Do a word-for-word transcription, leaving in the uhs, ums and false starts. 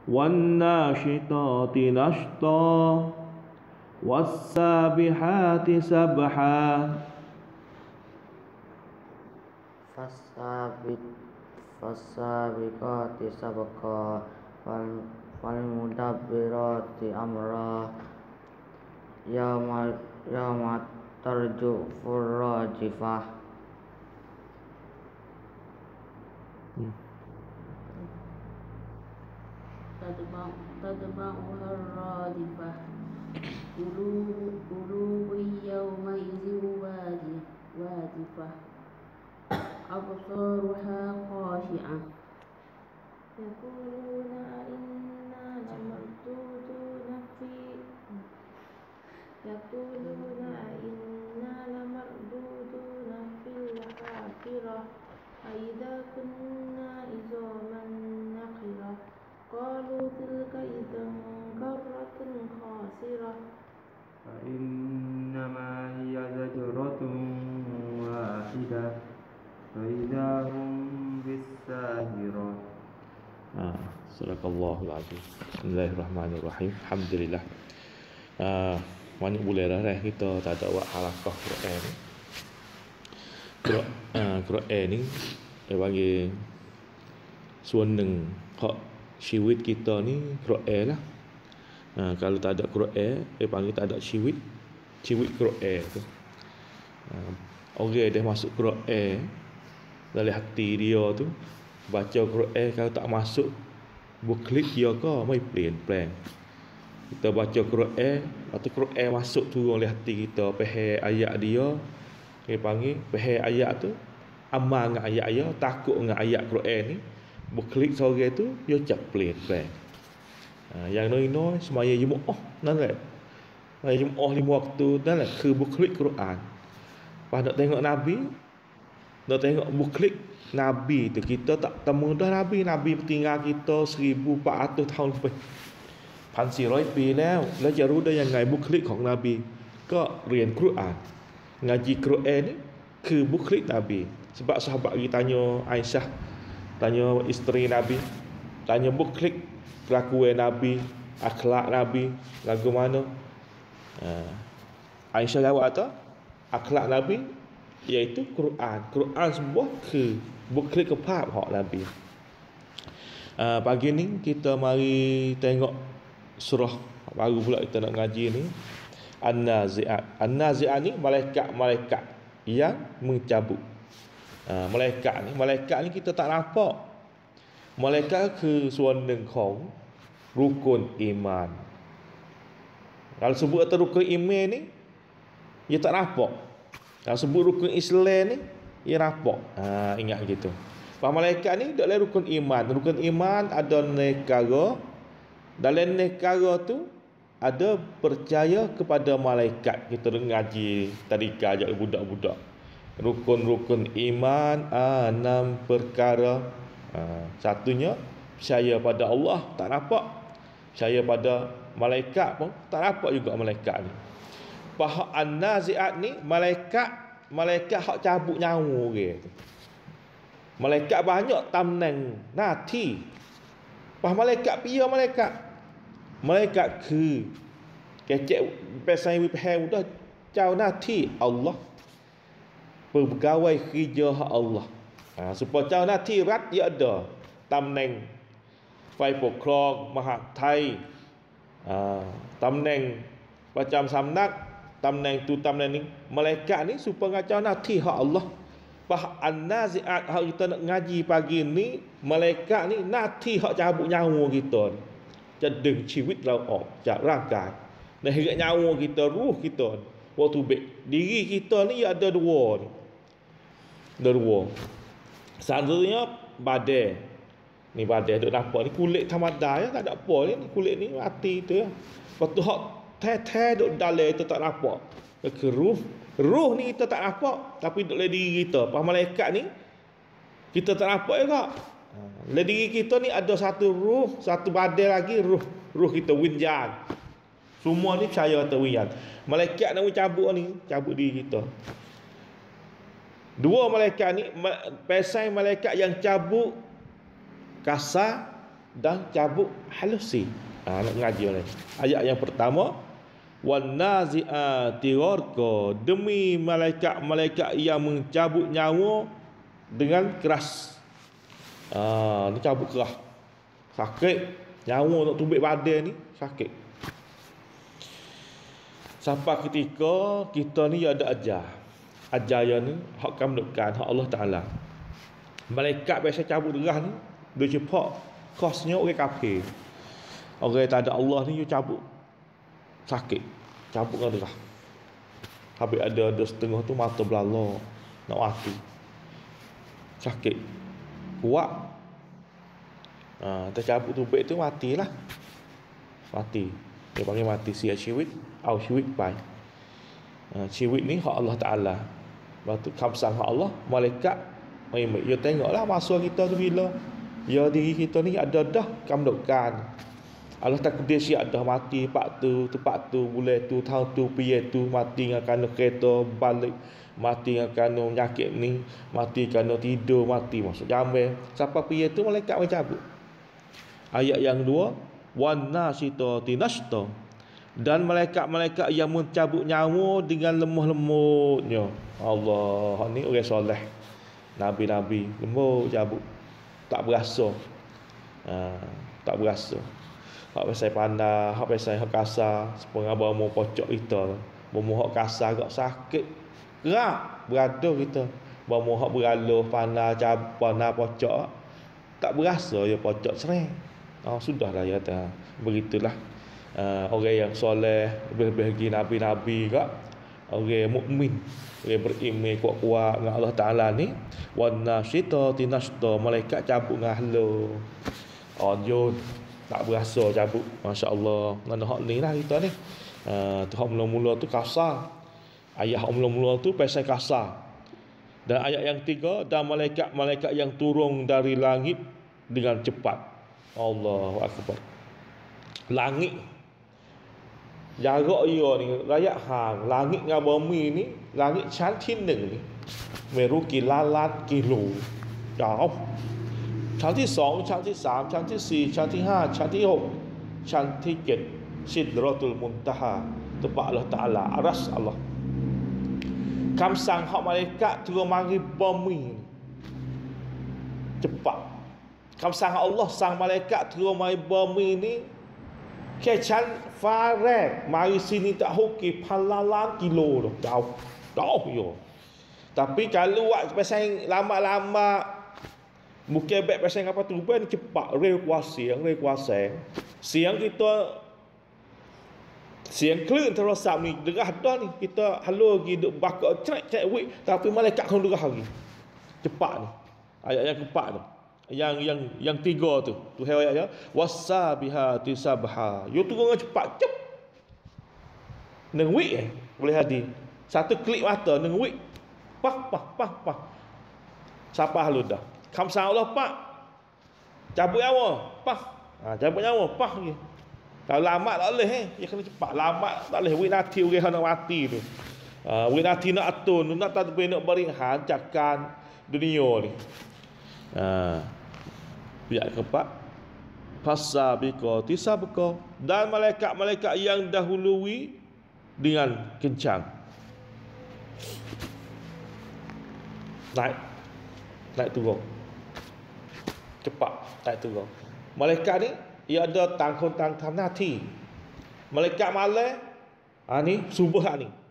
والناشطات نشطا والسابحات سبحا Fasabik Fasabiqati sabqa fal falmudabbirati amra yauma yauma tarju furrajifah. hmm. تتبعها الرادفة قلوب قلوب يومئذ واجفة أبصارها خاشعة يقولون أئنا لمردودون في يقولون أئنا لمردودون في الحافرة أئذا كنا عظاما نخرة قالوا تلك إذا كرة خاسرة فإنما هي زجرة واحدة فإذا هم بالساهرة. Ah, Sadaqallahul Azim. Bismillahirrahmanirrahim. Alhamdulillah. Ah, banyak boleh dah dah kita tak ada buat halaqah Quran ni. Quran ah Quran ni dia bagi sunnah hak syiwit kita ni Quran lah. Ah, kalau tak ada Quran, dia panggil tak ada syiwit. Syiwit Quran tu. Ah, orang dia masuk Quran dalam hati dia tu baca Quran, kalau tak masuk buklik dia ke mai plain plan. Kita baca Quran, lepas Quran masuk turun dalam hati kita, faham ayat dia, dia panggil faham ayat tu, amal dengan ayat dia, takut dengan ayat Quran ni, buklik sore tu dia cak plain plan. Ha, yang noi-noi semaya Jumaat nan lah. Semaya Jumaat lima waktu dan lah ke buklik Quran. Pas nak tengok Nabi, nak tengok buklik Nabi tu, kita tak temu dah Nabi. Nabi tinggal kita seribu empat ratus tahun lebih,พันสี่ร้อย ปีแล้วแล้วจะรู้ได้ยังไงบุคลิกของนบีก็เรียนกุรอาน ngaji Quran niคือบุคลิกNabi. Sebab sahabat pergi tanya Aisyah, tanya isteri Nabi, tanya buklik kelakuan Nabi, akhlak Nabi lagu mana. uh, Aisyah jawab tu akhlak Nabi iaitu Quran. Quran sebuah ke buklik kepap hak Nabi. Uh, pagi ni kita mari tengok surah baru pula kita nak ngaji ni, An-Nazi'at. An-Nazi'at ni malaikat-malaikat yang mencabut. Uh, malaikat ni, malaikat ni kita tak nampak. Malaikat ke suanneng khong rukun iman. Kalau sebut atas rukun iman ni, dia tak nampak. Kalau sebut rukun Islam ni, ia nampak. Ha, ingat gitu. Pak malaikat ni dalam rukun iman. Rukun iman ada negara. Dalam negara tu ada percaya kepada malaikat. Kita ngaji tadika ajak budak-budak. Rukun-rukun iman enam perkara. Ha, satunya percaya pada Allah, tak nampak. Percaya pada malaikat pun tak nampak juga malaikat ni. Pahak An-Nazi'at ni malaikat malaikat hak cabut nyawa orang tu. Malaikat banyak tamnang nati. Pah malaikat pia malaikat. Malaikat ke kecek pesai wi paham dah cau nati Allah. Pegawai kerja hak Allah. Ha, supaya cau nati rat dia ada tamnang ฝ่ายปกครองมหาดไทยตำแหน่งประจำสำนักตำแหน่งtuตำแหน่งนี้ malaikat ni supaya ngacau nanti hak Allah. Bah An-Nazi'at hak kita nak ngaji pagi ni, malaikat ni nanti hak cabut nyawa kita ni,จะดึงชีวิตเราออกจากร่างกายในhidup nyawa kita, ruh kita ni. Waktu baik diri kita ni ada dua ni. Ada dua. Satunya badan. Ni badan duk nampak ni kulit thamada ya, tak ada apa ni, kulit ni mati tu ya. Lepas tu hak teh-teh duk dalam tu tak nampak. Ke ruh. Ruh ni kita tak nampak tapi duk dalam diri kita. Pas malaikat ni kita tak nampak juga. Dalam diri kita ni ada satu ruh, satu badan lagi ruh. Ruh kita winjan. Semua ni percaya atas winjan. Malaikat nak cabut ni, cabut diri kita. Dua malaikat ni, pesai malaikat yang cabut kasar dan cabut halusi. Ha, nak ngaji ni. Ayat yang pertama, wan nazi'ati gharqa, demi malaikat-malaikat yang mencabut nyawa dengan keras. Ah, ni cabut keras. Sakit. Nyawa nak tumbik badan ni sakit. Sampai ketika kita ni ada ajar. Ajar yang ni hak kamdukan hak Allah Taala. Malaikat biasa cabut derah ni dia cepat kosnya orang kafir. Orang tak ada Allah ni dia cabut sakit. Cabut dengan derah. Habis ada ada setengah tu mata belala nak mati. Sakit. Kuat. Ha, tercabut tumbik tu matilah. Mati. Dia panggil mati sia syiwit atau syiwit pai. Ha, syiwit ni hak Allah Taala. Lepas tu kamsang hak Allah, malaikat mai mai. Ya tengoklah masa kita tu bila ya diri kita ni ada dah kamdukan. Allah takdir siap dah mati pak tu, tepat tu, bulan tu, tahun tu, piye tu mati dengan kerana kereta balik, mati dengan kerana penyakit ni, mati kerana tidur, mati masuk jamil. Siapa piye tu malaikat mencabut. Ayat yang dua, wan nasitati nashta, dan malaikat-malaikat yang mencabut nyawa dengan lemah lembutnya. Allah, ni orang soleh. Nabi-nabi lembut cabut. Tak berasa. Ha, tak berasa. Hak pasal pandai, hak pasal hak kasar, sepengah bomo pocok kita. Bomo hak kasar agak sakit. Gerak berada kita. Bomo hak beraloh pandai cabut, pandai pocok. Tak berasa ya pocok sereng. Oh, sudahlah ya kata. Begitulah. Uh, orang yang soleh, lebih-lebih lagi nabi-nabi kak. Orang mukmin, orang beriman kuat-kuat dengan Allah Taala ni. Wan nasyitati nashta, malaikat cabut dengan halo. Oh, jod. Tak berasa cabut. Masya-Allah. Ngana hak ni lah kita ni. Uh, tu hak mula-mula tu kasar. Ayat hak mula-mula tu pasal kasar. Dan ayat yang tiga, dan malaikat-malaikat yang turun dari langit dengan cepat. Allahu akbar. Langit jarak ia ni rakyat hang, langit dengan bumi ni, langitชั้นที่หนึ่ง ni ไม่รู้กี่ล้านล้านกิโลยาวชั้นที่สองชั้นที่สามชั้นที่สี่ชั้นที่ห้าชั้นที่หกชั้นที่เจ็ดซิดเราะตุลมุนตะฮา tempat Allah Taala, aras Allah. Kamsang hak malaikat turun mari bumi cepat. Kamsang Allah sang malaikat turun mari bumi ni keชั้นฟ้าแรก mari sini tak hoki palalan kilo dah. Jauh. Jauh yo. Tapi kalau buat pasal lama-lama bukan baik pasal apa tu ben cepat rel kuasa, rel kuasa. Siang kita siang clear terasa ni derah dah ni kita halu lagi duk bakak cek cek wik tapi malaikat kau derah lagi. Cepat ni. Ayat yang keempat tu. Yang yang yang tiga tu. Tu ayat ya. Wasabihati sabha. Yo turun dengan cepat. Cep. Neng wik eh boleh hadir. Satu klik mata neng wik. Pah pah pah pah. Siapa halu dah. Kamsang Allah pak. Cabut nyawa. Pah. Ha, cabut nyawa pah lagi. Kalau lambat tak boleh eh. Dia kena cepat. Lambat tak boleh. Wik nanti orang nak mati tu. Ha, wik nanti nak atun. Nak tak boleh nak berinhan. Cakan dunia ni. Ha. Ayat keempat, fasabiqati sabqa, dan malaikat-malaikat yang dahului dengan kencang. Naik. Naik turun. Cepat naik turun. Malaikat ni ia ada tanggung tanggung ทำหน้าที่ Malaikat malam ha ni subuh ni